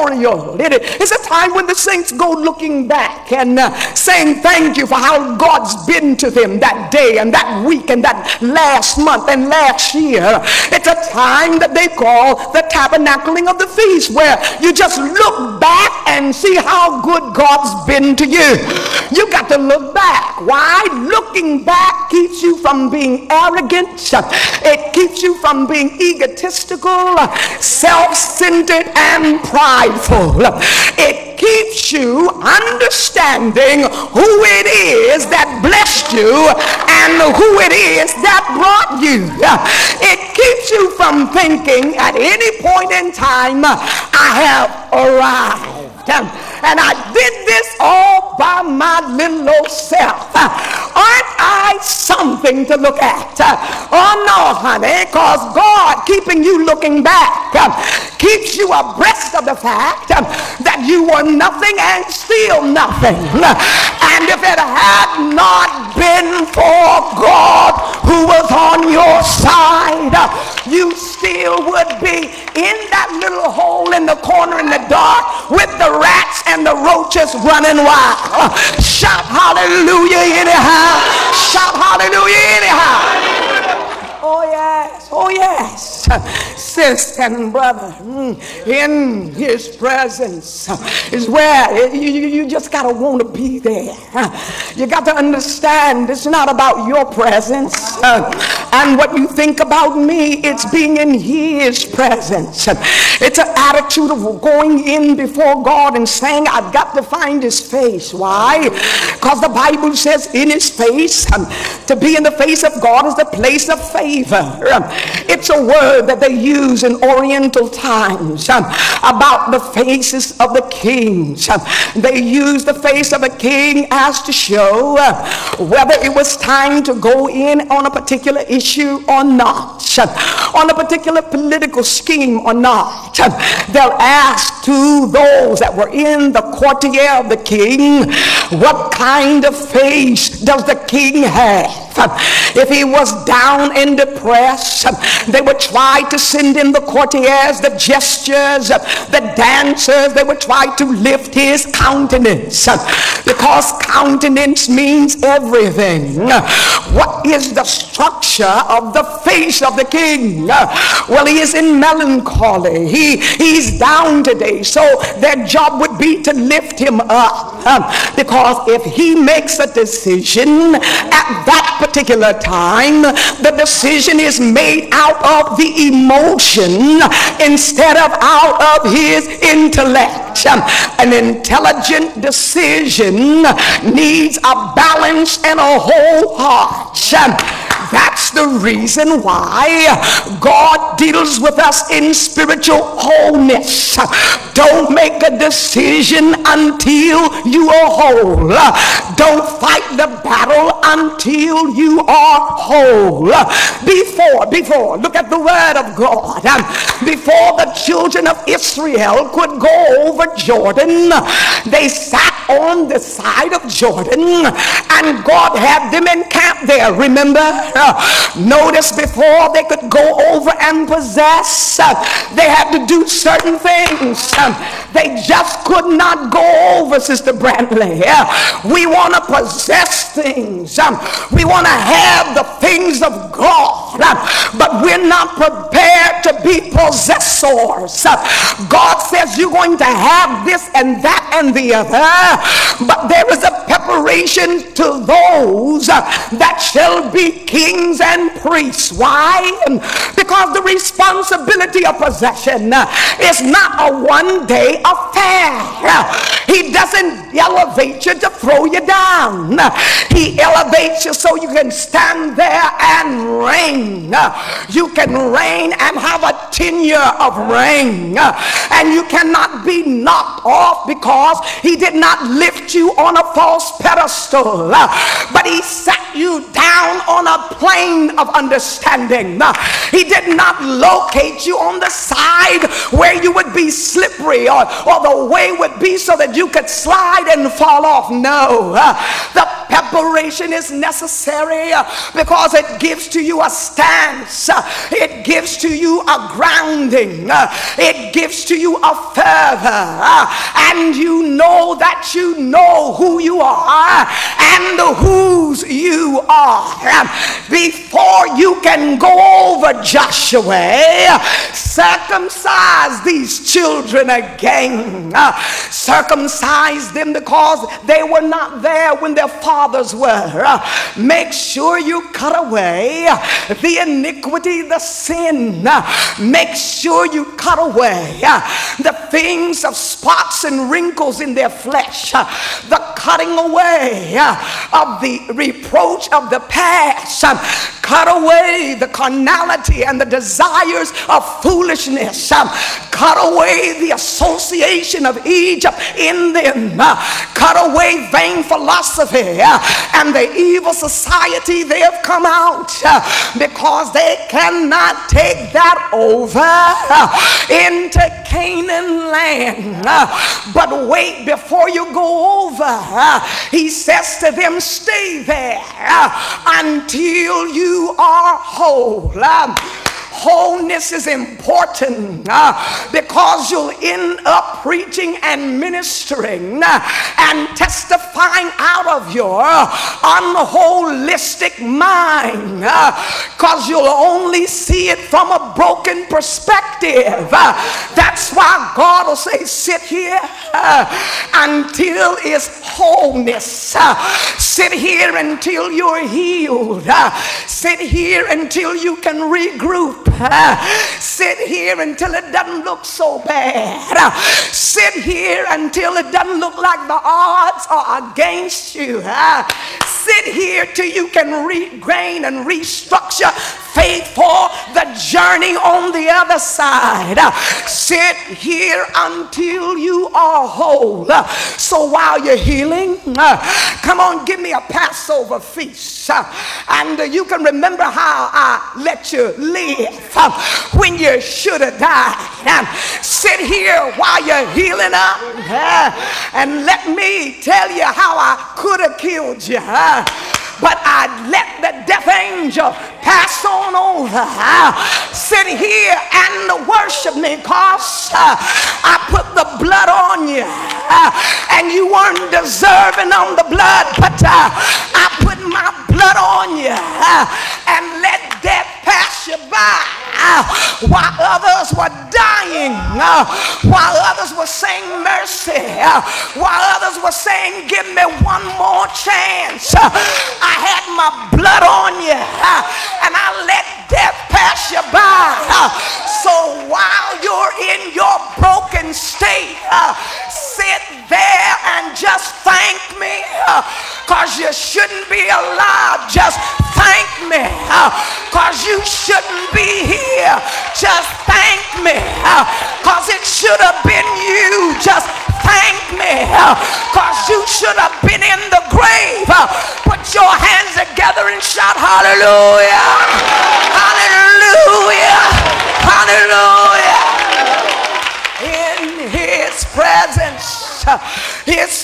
memorial. It's a time when the saints go looking back and saying thank you for how God's been to them that day and that week and that last month and last year. It's a time that they call the tabernacling of the feast, where you just look back and see how good God's been to you. You got to look back. Why? Looking back keeps you from being arrogant. It keeps you from being egotistical, self-centered, and prideful. It keeps you understanding who it is that blessed you and who it is that brought you. It keeps you from thinking at any point in time, I have arrived and I did this all by my little old self. Aren't I something to look at? Oh no, honey, because God keeping you looking back keeps you abreast of the fact that you were nothing and still nothing. And if it had not been for God who was on your side, you still would be in that little hole in the corner in the dark with the rats and the roaches running wild. Shout hallelujah anyhow. Shout hallelujah anyhow. Oh yes, oh yes. Sister and brother, in his presence is where you just gotta want to be there. You got to understand it's not about your presence and what you think about me. It's being in his presence. It's an attitude of going in before God and saying, I've got to find his face. Why? Because the Bible says in his face, to be in the face of God is the place of favor. It's a word that they use in Oriental times about the faces of the kings. They use the face of a king as to show whether it was time to go in on a particular issue or not, on a particular political scheme or not. They'll ask to those that were in the courtier of the king, what kind of face does the king have? If he was down and depressed, they would try to send in the courtiers, the gestures, the dancers. They would try to lift his countenance, because countenance means everything. What is the structure of the face of the king? Well, he is in melancholy. He's down today, so their job would be to lift him up, because if he makes a decision at that particular time, the decision is made out of the emotion instead of out of his intellect. An intelligent decision needs a balance and a whole heart. That's the reason why God deals with us in spiritual wholeness. Don't make a decision until you are whole. Don't fight the battle until you are whole. Before, look at the word of God. Before the children of Israel could go over Jordan, they sat on the side of Jordan and God had them encamped there. Remember? Notice before they could go over and possess, they had to do certain things. They just could not go over, Sister Brantley. We want to possess things. We want to have the things of God, but we're not prepared to be possessors. God says you're going to have this and that and the other, but there is a preparation to those that shall be kings and priests. Why? Because the responsibility of possession is not a one-day affair. He doesn't elevate you to throw you down. He elevates you so you can stand there and reign. You can reign and have a tenure of reign, and you cannot be knocked off because he did not lift you on a false pedestal, but he sat you down on a plane of understanding. He did not locate you on the side where you would be slippery or the way would be so that you could slide and fall off. No, the Preparation is necessary because it gives to you a stance. It gives to you a grounding. It gives to you a fervor. And you know that you know who you are and whose you are. Before you can go over Joshua, circumcise these children again. Circumcise them because they were not there when their fathers were. Make sure you cut away the iniquity, the sin. Make sure you cut away the things of spots and wrinkles in their flesh, the cutting away of the reproach of the past. Cut away the carnality and the desires of foolishness. Cut away the association of Egypt in them. Cut away vain philosophy and the evil society they have come out, because they cannot take that over into Canaan land. But wait, before you go over, he says to them, stay there until you are whole. Wholeness is important because you'll end up preaching and ministering and testifying out of your unholistic mind, because you'll only see it from a broken perspective. That's why God will say, sit here until it's wholeness. Sit here until you're healed. Sit here until you can regroup. Sit here until it doesn't look so bad. Sit here until it doesn't look like the odds are against you. Sit here till you can regain and restructure faith for the journey on the other side. Sit here until you are whole. So while you're healing, come on, give me a Passover feast. And you can remember how I let you live when you should have died. Sit here while you're healing up and let me tell you how I could have killed you, but I let the death angel pass on over. Sit here and worship me, cause I put the blood on you and you weren't deserving on the blood, but I put my blood on you and let death pass you by while others were dying, while others were saying mercy, while others were saying give me one more chance. I had my blood on you and I let death pass you by. So while you're in your broken state, sit there and just thank me, cause you shouldn't be alive. Just thank me, cause you shouldn't be here. Just thank me, cause it should have been you. Just thank me, cause you should have been in the grave. Put your hands together and shout hallelujah, hallelujah, hallelujah. In his presence is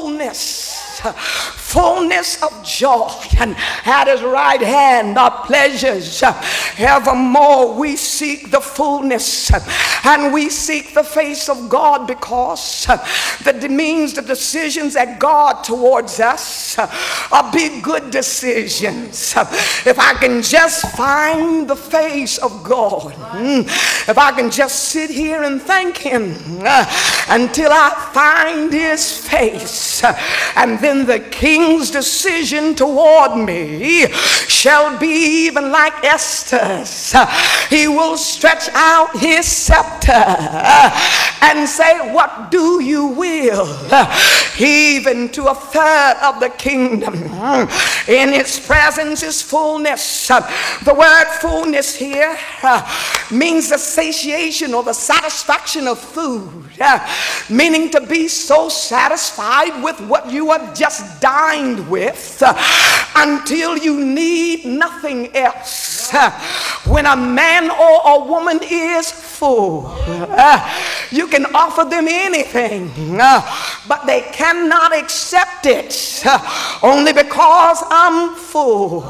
fullness of joy, and at his right hand are pleasures evermore. We seek the fullness and we seek the face of God, because that means the decisions that God towards us are big good decisions. If I can just find the face of God, if I can just sit here and thank him until I find his face, and then the king's decision toward me shall be even like Esther's. He will stretch out his scepter and say, what do you will? Even to a third of the kingdom. In his presence is fullness. The word fullness here means the satiation or the satisfaction of food, meaning to be so satisfied with what you are just dying mind with until you need nothing else. When a man or a woman is full, you can offer them anything, but they cannot accept it only because I'm full.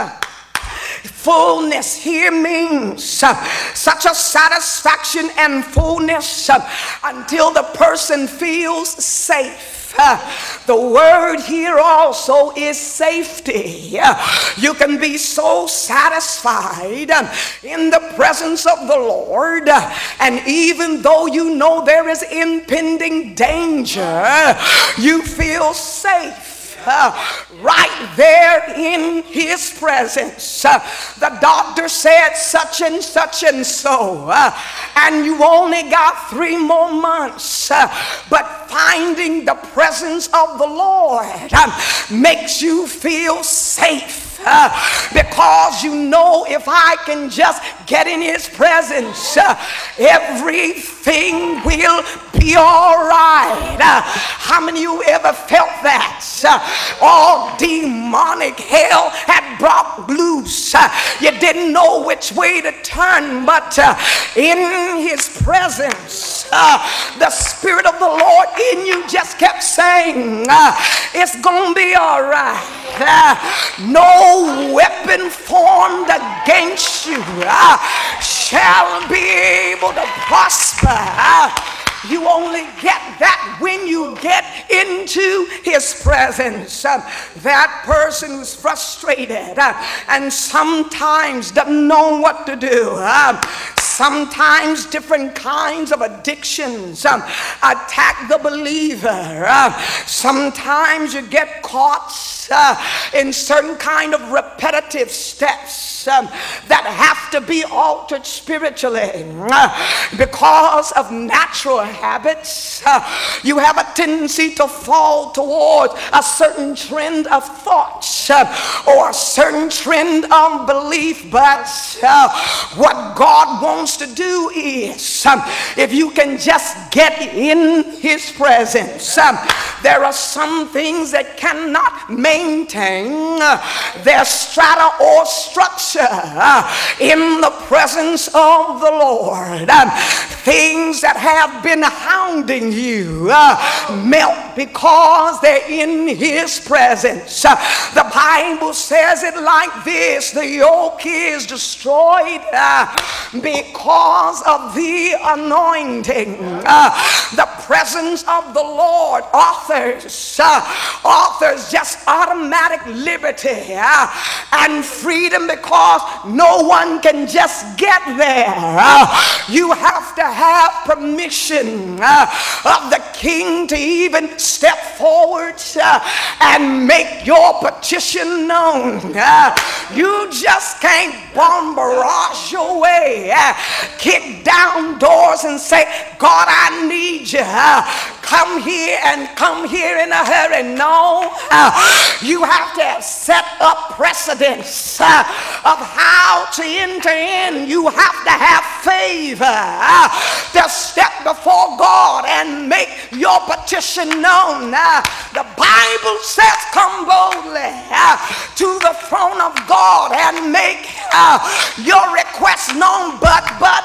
Fullness here means such a satisfaction and fullness until the person feels safe. The word here also is safety. You can be so satisfied in the presence of the Lord, and even though you know there is impending danger, you feel safe right there in his presence. The doctor said such and so, and you only got 3 more months, but finding the presence of the Lord makes you feel safe. Because you know, if I can just get in his presence, everything will be all right. How many of you ever felt that? All demonic hell had brought loose. You didn't know which way to turn, but in his presence, the Spirit of the Lord in you just kept saying, it's gonna be all right. No weapon formed against you shall be able to prosper. You only get that when you get into his presence. That person who's frustrated and sometimes doesn't know what to do. Sometimes different kinds of addictions attack the believer. Sometimes you get caught in certain kind of repetitive steps that have to be altered spiritually because of natural habits. You have a tendency to fall towards a certain trend of thoughts or a certain trend of belief, but what God wants to do is, if you can just get in his presence, there are some things that cannot maintain their strata or structure in the presence of the Lord. Things that have been hounding you melt because they're in his presence. The Bible says it like this: the yoke is destroyed because of the anointing. The presence of the Lord offers just automatic liberty and freedom, because no one can just get there. You have to have permission of the King to even step forward and make your petition known. You just can't bomb barrage your way, kick down doors and say, God, I need you. Come here and come here in a hurry. No, you have to have set up precedents of how to enter in. You have to have favor to step before God and make your petition known. The Bible says, come boldly to the throne of God and make your request known, but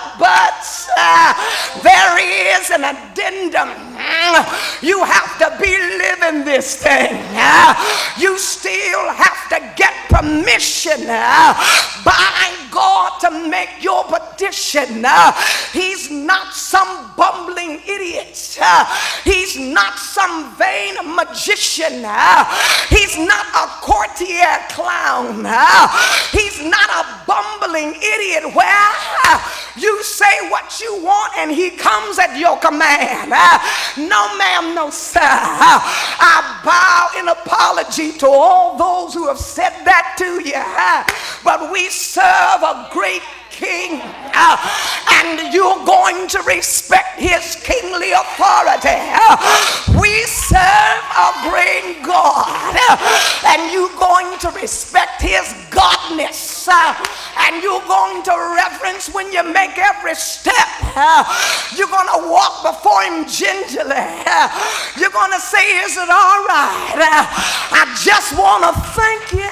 there is an addendum. You have to be living this thing. You still have to get permission by God to make your petition. He's not some bumbling idiot. He's not some vain magician. He's not a courtier clown. He's not a bumbling idiot where you say what you want and he comes at your command. No ma'am, no sir. I bow in apology to all those who have said that to you. But we serve a great King, and you're going to respect his kingly authority. We serve a great God, and you're going to respect his godness, and you're going to reverence when you make every step. You're going to walk before him gingerly. You're going to say, is it all right? I just want to thank you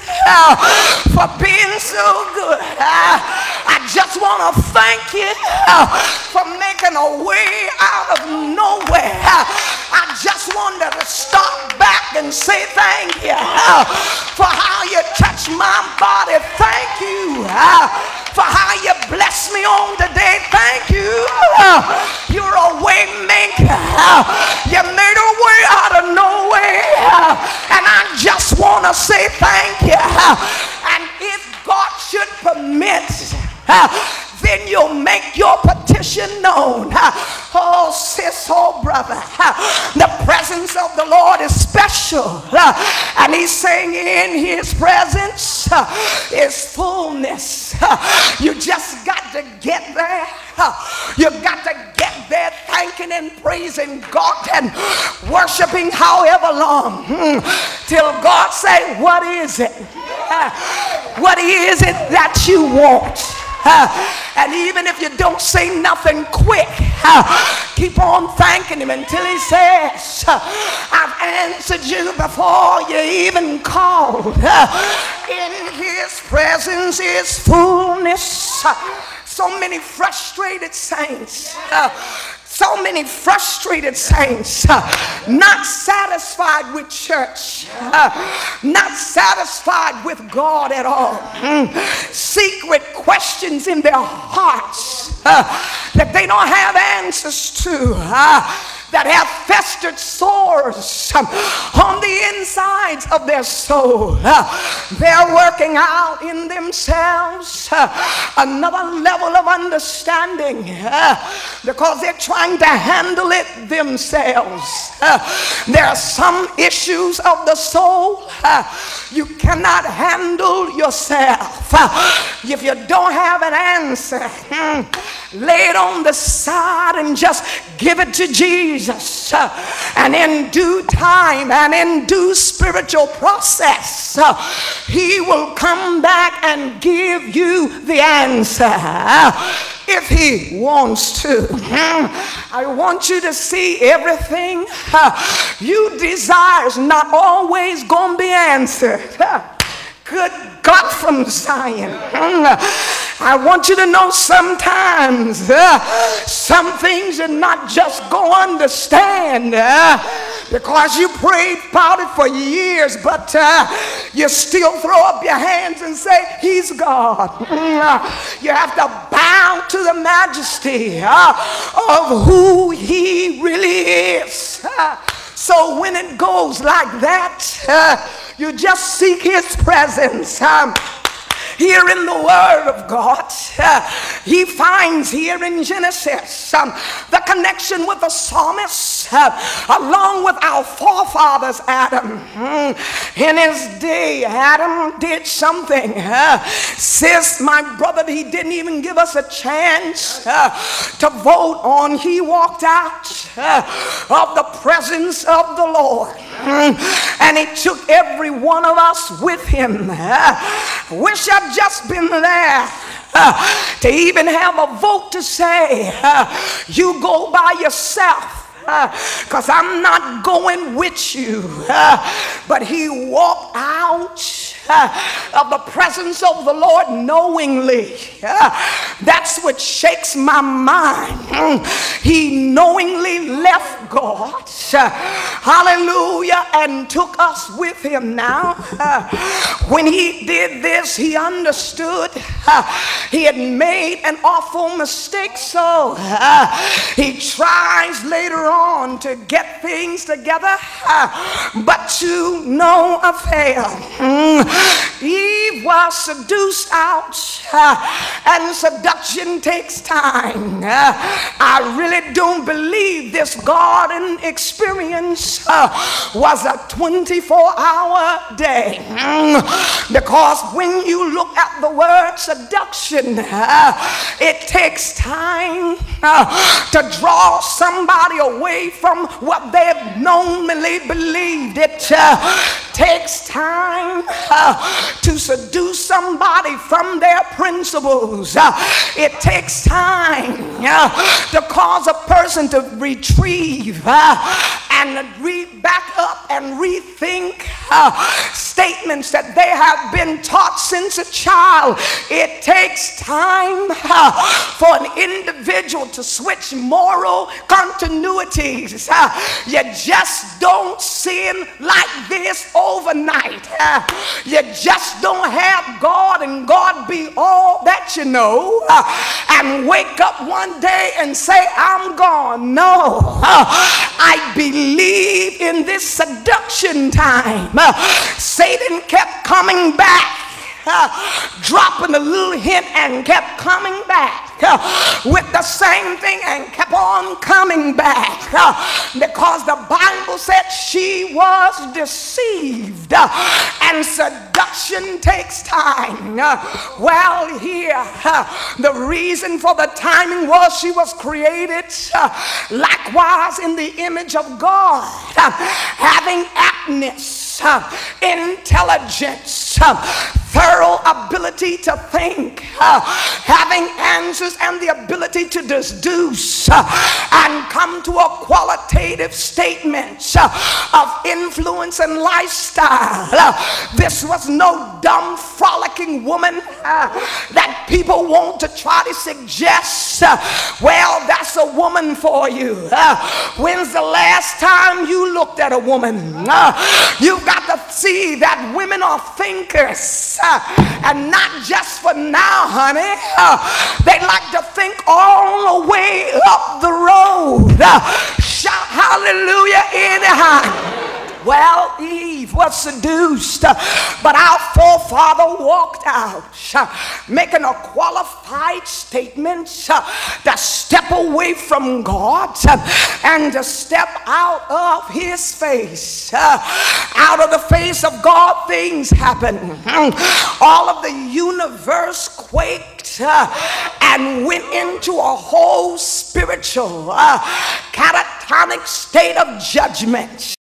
for being so good. I just want to thank you for making a way out of nowhere. I just wanted to stop back and say thank you for how you touched my body. Thank you for how you blessed me on today. Thank you. You're a way maker. You made a way out of nowhere. And I just want to say thank you. And if God should permit, then you'll make your petition known. Oh, sis, oh, brother, the presence of the Lord is special. And he's saying in his presence is fullness. You just got to get there. You got to get there thanking and praising God and worshiping however long till God say, what is it? What is it that you want? And even if you don't say nothing quick, keep on thanking him until he says, I've answered you before you even called. In his presence is fullness. So many frustrated saints. So many frustrated saints, not satisfied with church, not satisfied with God at all. Secret questions in their hearts that they don't have answers to. That have festered sores on the insides of their soul. They're working out in themselves another level of understanding because they're trying to handle it themselves. There are some issues of the soul you cannot handle yourself. If you don't have an answer, lay it on the side and just give it to Jesus. And in due time and in due spiritual process, he will come back and give you the answer if he wants to. I want you to see everything you desire is not always going to be answered. Good God from Zion. I want you to know sometimes some things you're not just going to understand because you prayed about it for years, but you still throw up your hands and say, he's God. You have to bow to the majesty of who he really is. So when it goes like that, you just seek his presence. Here in the Word of God, he finds here in Genesis the connection with the psalmist along with our forefathers Adam. In his day, Adam did something. Sis, my brother, he didn't even give us a chance to vote on. He walked out of the presence of the Lord. And he took every one of us with him. Wish I'd just been there to even have a vote to say, you go by yourself. Because I'm not going with you. But he walked out of the presence of the Lord knowingly. That's what shakes my mind. He knowingly left God, hallelujah, and took us with him. Now when he did this, he understood he had made an awful mistake. So he tries later on to get things together, but to no avail. Eve was seduced out, and seduction takes time. I really don't believe this garden experience was a 24-hour day, because when you look at the word seduction, it takes time to draw somebody away from what they've normally believed. It takes time to seduce somebody from their principles. It takes time to cause a person to retrieve and read back up and rethink statements that they have been taught since a child. It takes time for an individual to switch moral continuities. You just don't sin like this overnight. You just don't have God and God be all that you know and wake up one day and say, I'm gone. No, I believe in this seduction time. Satan kept coming back, dropping a little hint and kept coming back with the same thing and kept on coming back because the Bible said she was deceived, and seduction takes time. Well, here the reason for the timing was she was created likewise in the image of God, having aptness, intelligence, thorough ability to think, having answers and the ability to deduce and come to a qualitative statement of influence and lifestyle. This was no dumb frolicking woman that people want to try to suggest, well, that's a woman for you. When's the last time you looked at a woman? You've got to see that women are thinkers, and not just for now, honey. They like to think all the way up the road. Shout hallelujah anyhow. Well, Eve was seduced, but our forefather walked out, making a qualified statement to step away from God and to step out of his face. Out of the face of God, things happen. All of the universe quaked and went into a whole spiritual catatonic state of judgment.